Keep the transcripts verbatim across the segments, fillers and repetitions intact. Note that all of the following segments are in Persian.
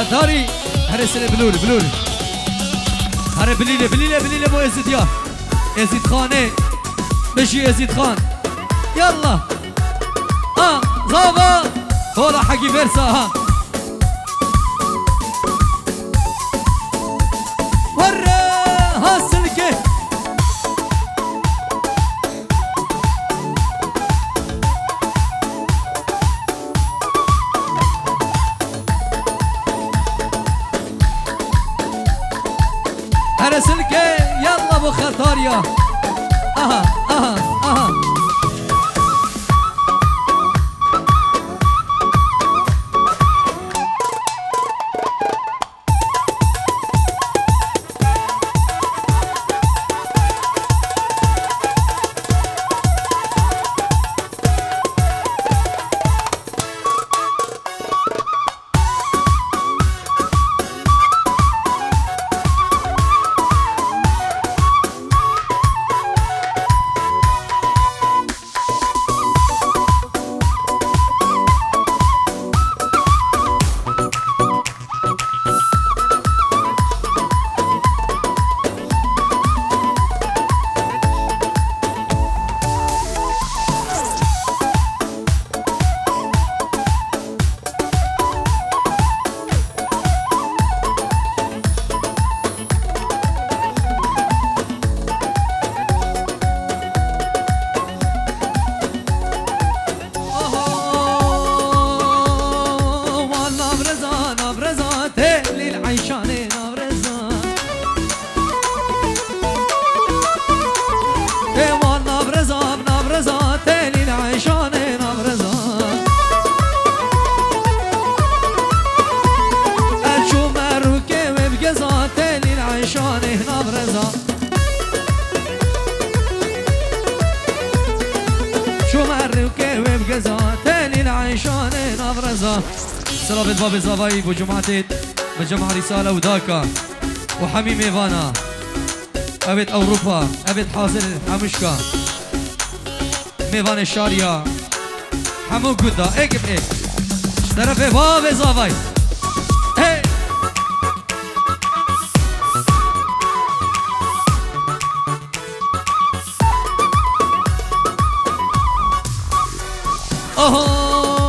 خطاري هرسل بلوري بلوري هر بليله بليله بليله مو يزيد يا يزيد خانه مشي يزيد خان يلا اه زابا هولا حقي فيرسا ها ورا ها السلكه هر سلكه يلا ابو خطاريا اها اها اها سلامت باب زاوایی بو جماعتت بجمع رسالة وداكا وحميم ايفانا ابد اوروبا ابد حاضر همشكا ميوان الشارية همو قدا ايكب ايك طرف باب زاوایی هي اوه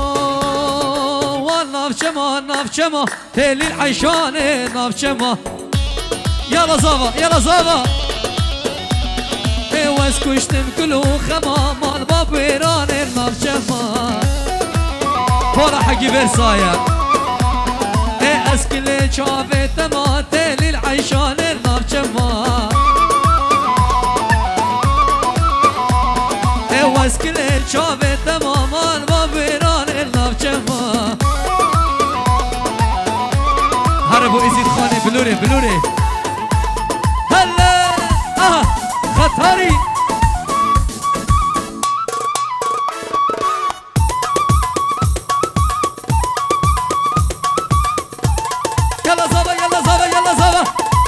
نافشما نافشما تيلي العيشانة نافشما يلا زابا يلا زابا اي واسكشتم كلو خما مال باب ويران نافشما فورا حقي برسايا اي اسكلي شافي تما تيلي العيشانة نافشما اي واسكلي شافي تما مال باب ويران نافشما هربو ازيد خانه بلوري بلوري هلا اه خطاري يلا زابا يلا زابا يلا زابا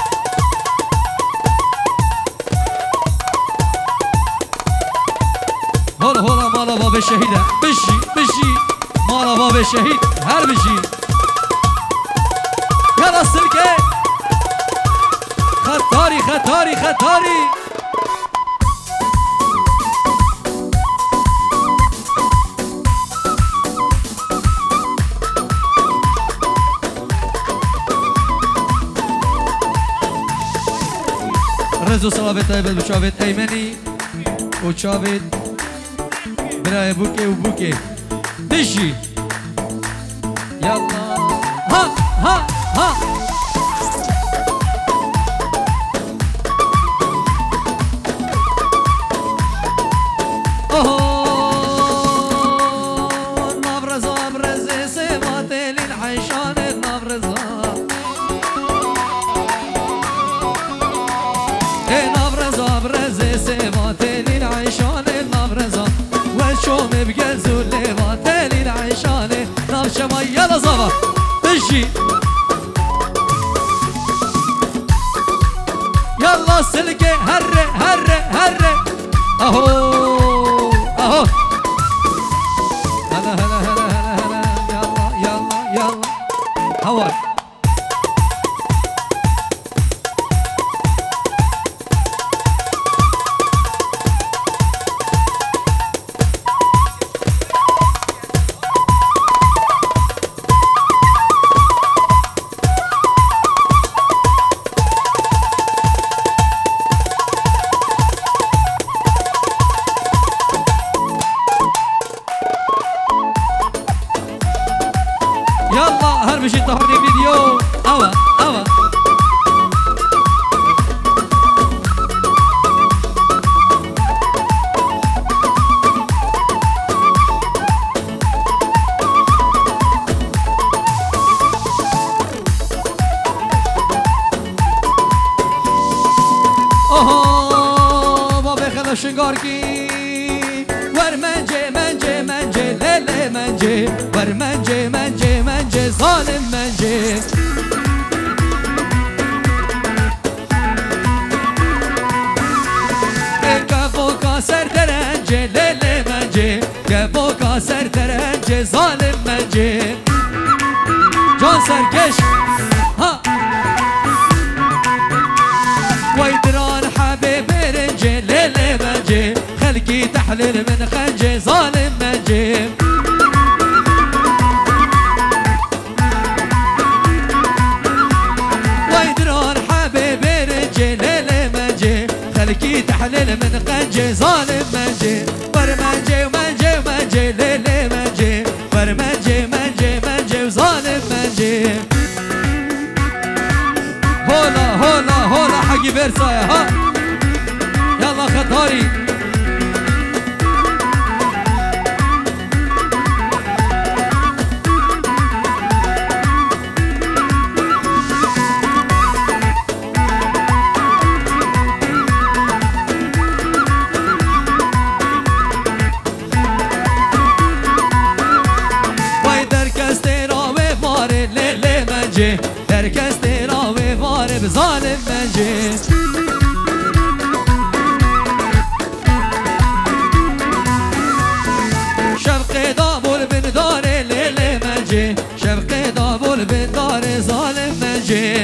هولا هولا مالا باب الشهيدة بشي بشي مالا باب الشهيد هر بشي يلا السلكة خطاري خطاري خطاري رزو صلابت ايبل بشافت ايمني وشافت براي بوكي وبوكي دشي يلا ها ها ها اوه نبرزا برزي سماتي للعيشان نبرزا اي نبرزا برزي سماتي للعيشان نبرزا وشوم بجزو لماتي للعيشان نبشما يلا زبا تجي يلا سلكي هر هر هر اهو اهو هلا هلا هلا هلا هلا يلا يلا يلا هواي حالا شنگار کی ور منجه منجه منجه لیلی منجه ور منجه منجه منجه ظالم منجه گفوکا سر درنجه لیلی منجه گفوکا سر درنجه ظالم منجه جان سرکش ها ويدران حبيب برنجي ليلي منجي خلقي تحلل من خنجي ظالم منجي ويدران حبيب برنجي ليلي منجي خلقي تحلل من خنجي ظالم منجي ورمنجي ومنجي ومنجي ليلي منجي ورمنجي منجي منجي وظالم منجي هولا هولا هولا حقي بيرسايا ها يلا خطاري وای در کسته را به ماره لیلی منجه در کسته را به ماره ظالم منجه شفق دابول بن داره لیلی منجه شفق دابول بن داره ظالم منجه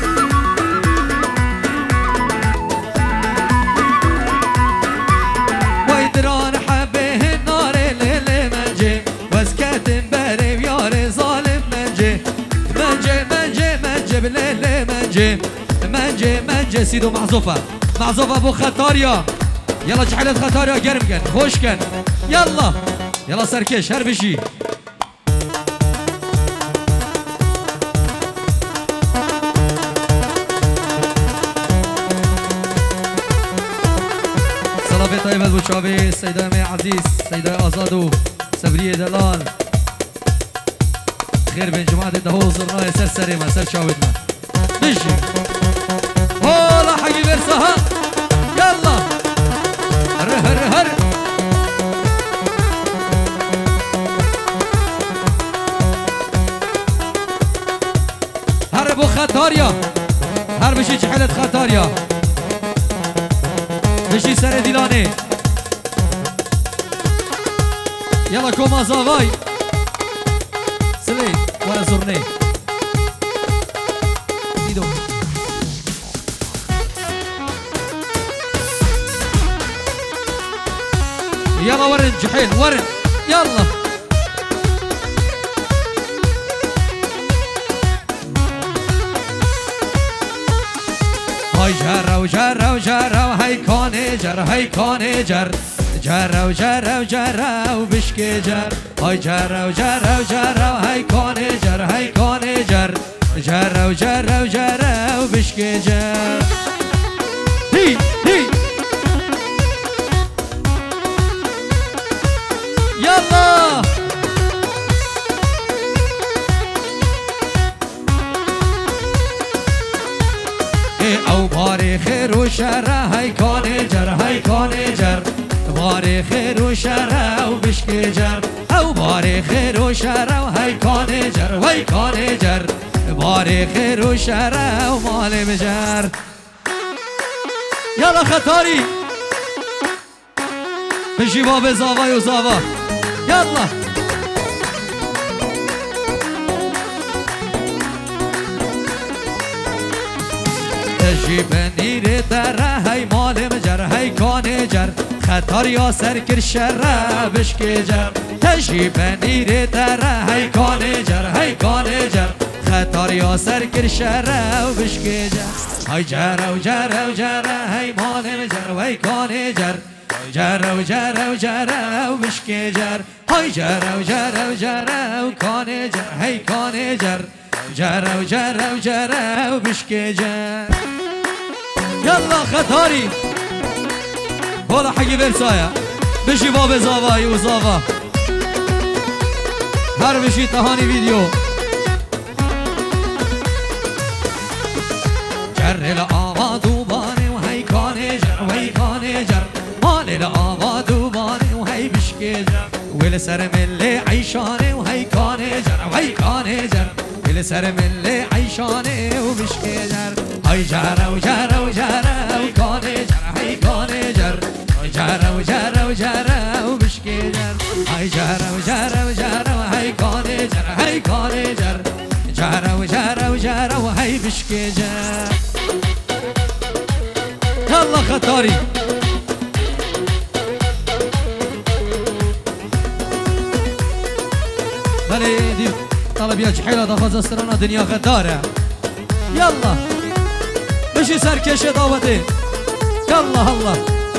وای دران حبه ناره لیلی منجه وزکتن بره بیاره ظالم منجه منجه منجه منجه بلیلی منجه منجه منجه سيدو معزوفة معزوفة ابو خطاريا يلا جحلت خطاريا قرم كن خوش كن يلا يلا سركش هر بشي صلابي طيبة البوشابي سيدة مي عزيز سيدة آزادو سبرية دلال خير بين جماعة الدهو زرنايا سر سريما سر شاودنا بشي هولا حقي برسها يلا هر هر هر هر بو خطاريا هر بشي جحلت خطاريا بشي سر ديلاني يلا كوما زاواي سلي ورا زرني ديدو يلا ورن جحيل ورن يلا هاي جرى وجرى وجرى وهي كوني جر هاي كوني جر جرى وجرى وجرى وبشكي جر هاي جرى وجرى وجرى وهي كوني جر هاي كوني جر جرى وجرى وجرى وبشكي جر هي هي يلا او باري خير وشر هاي كوني جر هاي كوني جر باري خير وشر وبشكي جر او باري خير وشر هاي كوني جر هاي كوني جر باري خير وشر ومال مجر يلا خطاري بشي باب زاوا وزاوا يلا تجيب نير در هاي مال مجر هاي كوني جر خطر يا سركر شر بشكي جر تجيب نير در هاي كوني جر هاي كوني جر خطر يا سركر شر وبشكي جر هاي جر وجر وجر هاي مال مجر وهاي كوني جر جر وجر وجر وبشكي جر هاي جر وجر وجر وكوني جر هاي كوني جر جر وجر وجر وبشكي جر يلا خطاري هولا حقي برسايا بشي باب زاواي وزاوا هر بشي تهاني فيديو جر الآواد وباني وهي كوني جر وهي كوني جر مال ليلة آباد وباني وهي بشكيجر ويل سر من لي عيشاني وهي كاني جر وهي كاني جر ويل سر من لي عيشاني وبشكيجر هاي جر وجر وجر وكاني جر هي كاني جر جر وجر وجر وبشكيجر هاي جر وجر وجر وهي كاني جر هي كاني جر جر وجر وجر وهي بشكيجر يلا خطاري بلي دي طلب يا جحيلة دخوز السرنا دنيا غدارة يلا مشي سركشة دعوتي يلا هلا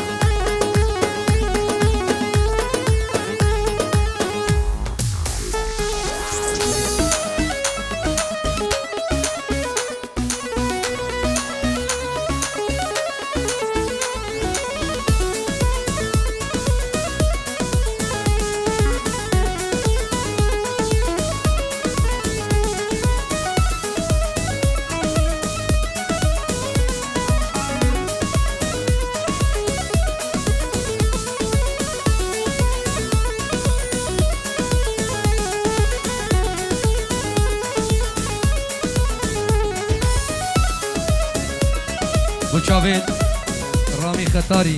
جاوید رامی خطاری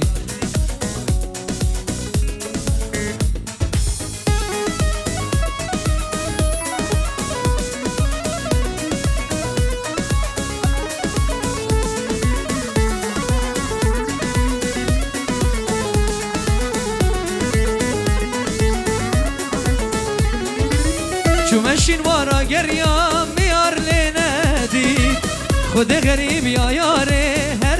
چو مشین وارا گریام میار لیندی خود غریب یا یاره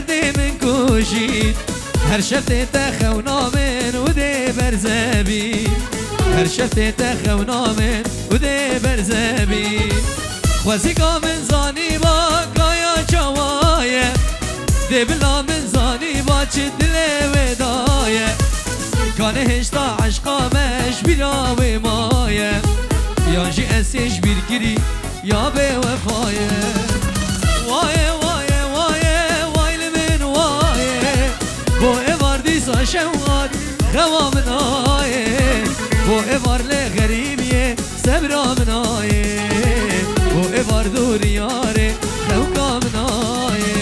هر شفت تخونا من و ده برزبی هر شفت تخونا من و ده برزبی خوزی کا من زانی با گایا چوایه ده بلا من زانی با چه دل ودایه کانه هشتا عشقامش بلا و مایه یا جی اسیش بیرگیری یا به وفایه وایه وایه وایه وایل من وایه بو ایوار دیسا شواد خوا من آیه بو ایوار لغریبیه سبرا من آیه بو ایوار دوریاره خوکا من آیه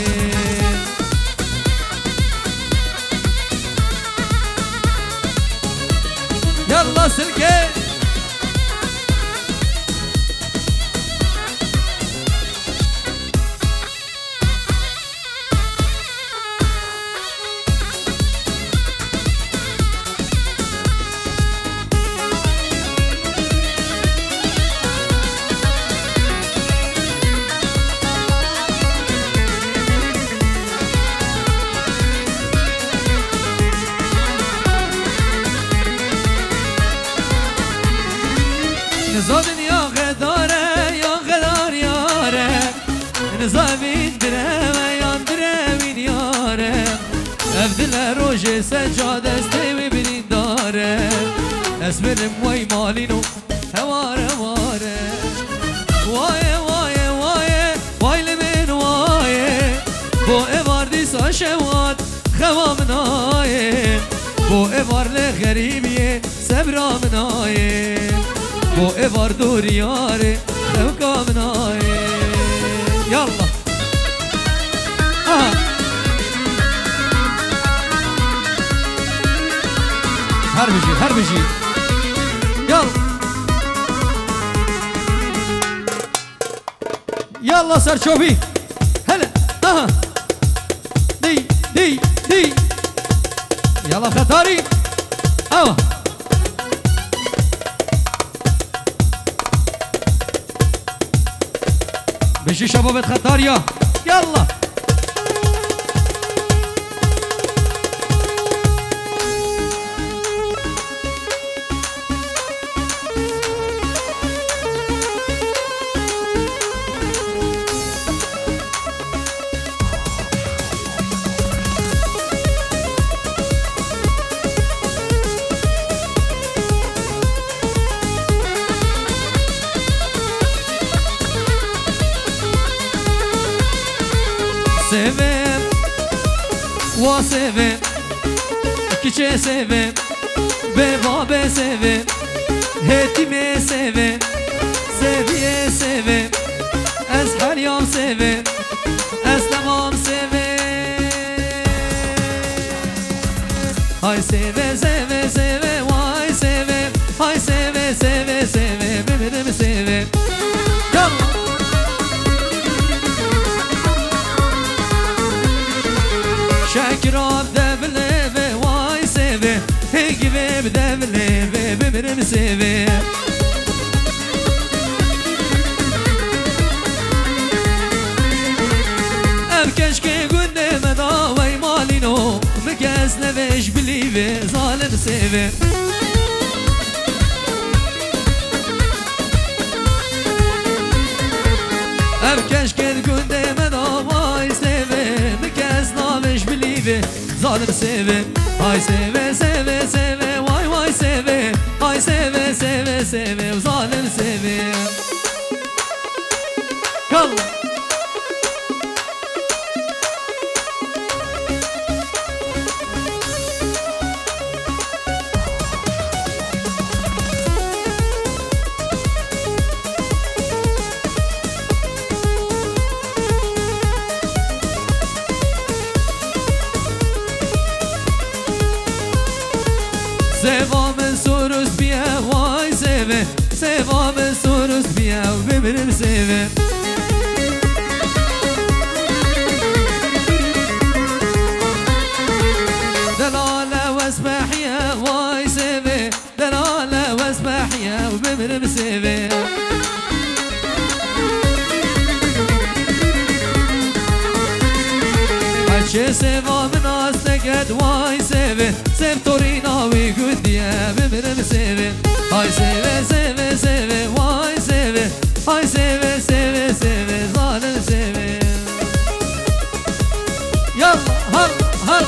یالله سلکه نزادن یا غداره یا غدار یاره نزامین درمه یا درمین یاره افدل روژ سجاد استه ببینین داره اسمرم وی مالینو هواره واره وایه وایه وایه وایل من وایه بو ایوار دیسا شواد خوا من آیه بو ایوار لغریبیه سبرا من آیه بو ایوار دوریاره خوکا من آیه یالله آها هر بجی هر بجی یالله یالله سرچوبی هلا آها دی دی دی یالله خطاری آه بشي شباب خطاريا يلا سيفن وسيفن كي چه سوه به باب سوه هتیمه سوه سویه سوه از حریام سوه از تمام سوه های سوه سوه سوه وای سوه های سوه سوه سوه ببرم سوه شکراب دبله به وای سوه هنگی به دبله به ببرم سوه كشكي قد مدا وي مالينو مكاس نفش بليبي ظالم سيبي ام كشكي قد مدا وي سيبي مكاس نفش بليبي ظالم سيبي هاي سيبي سيبي سيبي واي واي سيبي هاي سيبي سيبي سيبي وظالم سيبي يلا سوا من سورس بیا وای سوه سوا من سورس بیا و ببرم سوه دلاله و اسبحیه وای سوه دلاله و اسبحیه و ببرم سوه چه سوا من آستگد وای سوه سم تورینا وی گودیه ببرم سوه های سوه سوه سوه وای سوه های سوه سوه سوه ظالم سوه یلا هل هل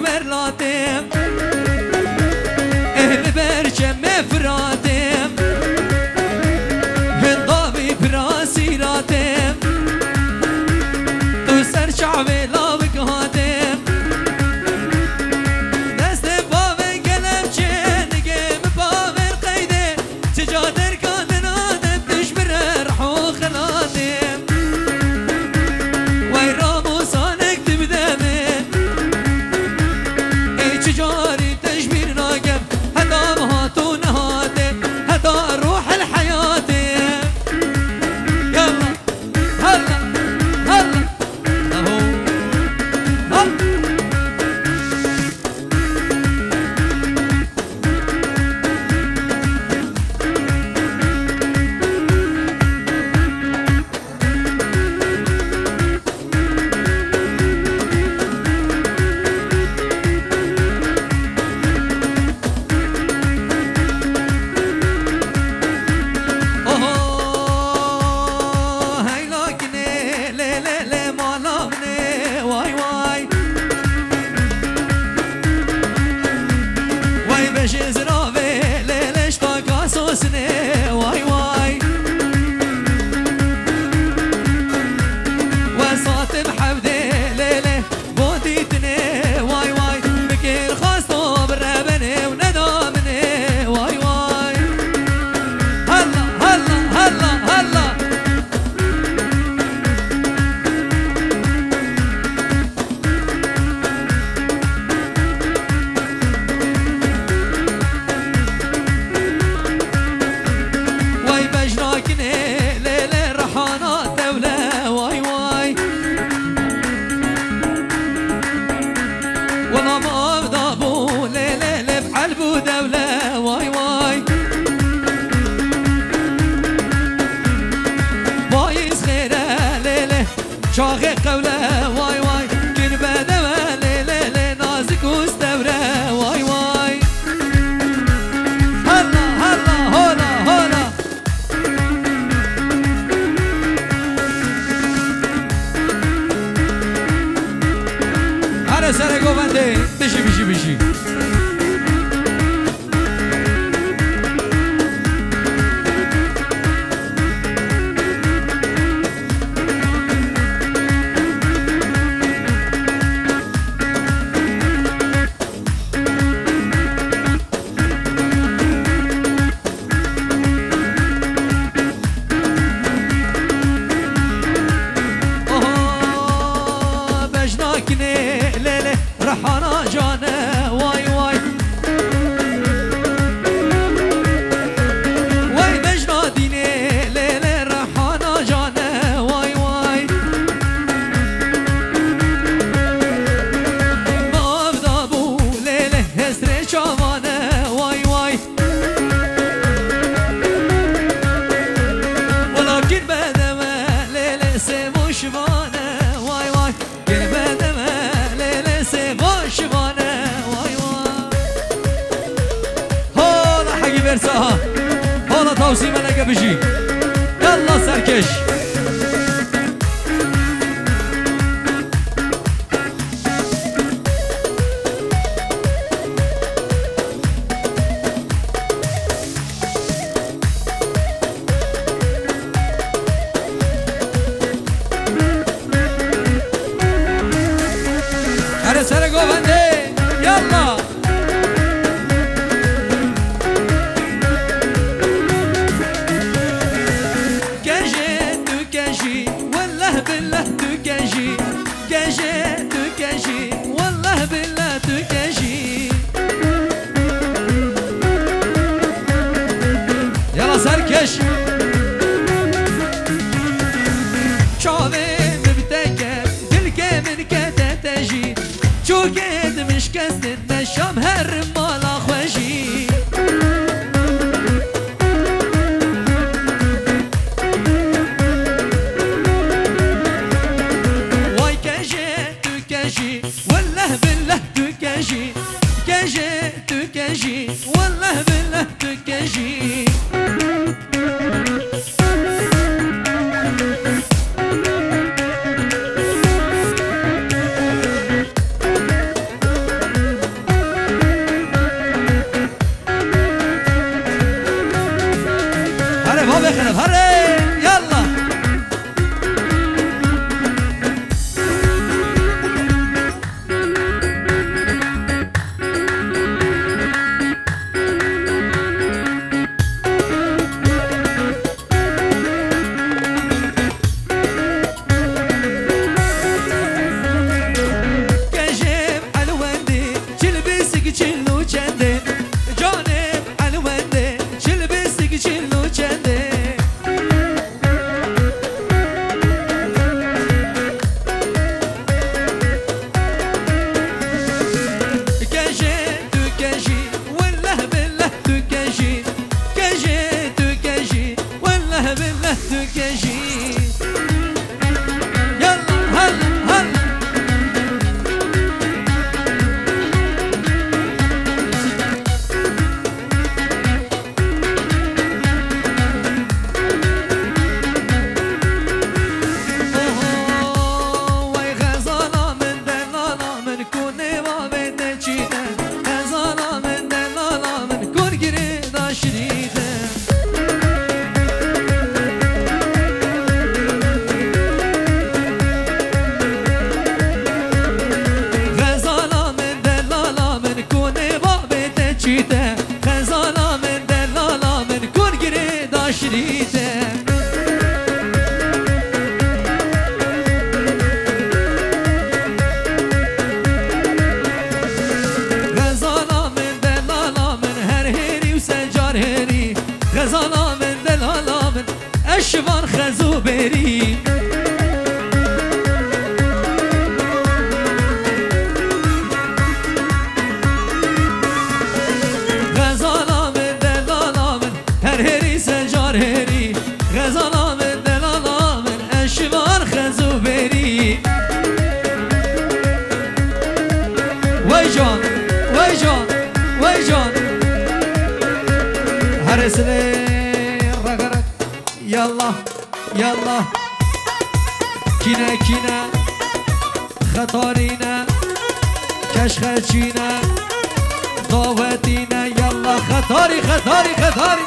ورلاتم اهل برچم مفراتم هنداوی پراسیراتم تو سر شعبی لابک هاتم دست باور گلم چه نگم باور قیده چجادر کادن آدم تش بره رحو خلاتم وی رامو سانک تبدمه ای چجاری تشبیر ناگم هدا مهاتو نهاتم هدا روح الحياة يلا هلا هلا اهو هلا واي واي وصوت بحبدي ليلة بوديتني واي واي بكير خاصو بالربني وندامني واي واي هلا هلا هلا هلا ليلة رحانات دولة واي واي والله ما بضابو ليلة لبحلبو دولة واي واي بايز خيرة ليلة شاغي قولة واي واي كن بدوة ليلة لنازك وستورة واي واي هلا هلا هلا هلا سر گوونده بشی بشی بشی رحانا جانه واي واي واي بجنا ديني ليلة رحانا جانه واي واي ما بدابو ليلة هسري شامانه واي واي ولكن بدما ليلة سيمو شمانه واي واي كن بدما شبانه واي واي هولا حقي برساها هولا توصي ملقا بجي يلا سركش سر گوونده يلا كاجي تو كاجي والله بالله تو كاجي كاجي تو كاجي والله بالله تو كاجي يلا سركش شوفي ببتكر تلقى من كتا تجي شو قد مش كسر نشام هر مالا خوشي واي كاجي تو كاجي والله بالله تو كاجي كاجي تو كاجي والله بالله تو كاجي اشوان خزو بری غزالا من دلالا من هر هری سجار هری غزالا من دلالا من اشوان خزو بری وای جان وای جان وای جان هر سنه رگرگ یالله یالله کینه کینه خطارینه کشخچینه داوتینه یالله خطاری خطاری خطاری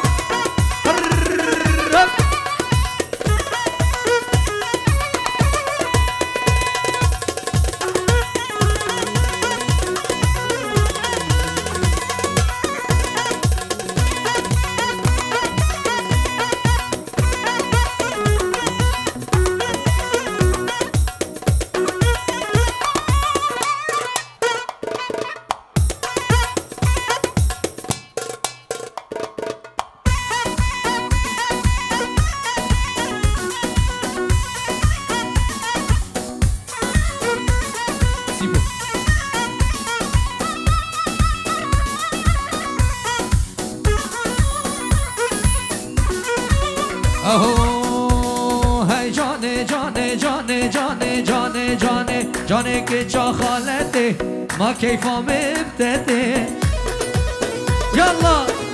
اهو هی جانه جانه جانه جانه جانه جانه جانه که چا خالته ما کیفا مبتده یالله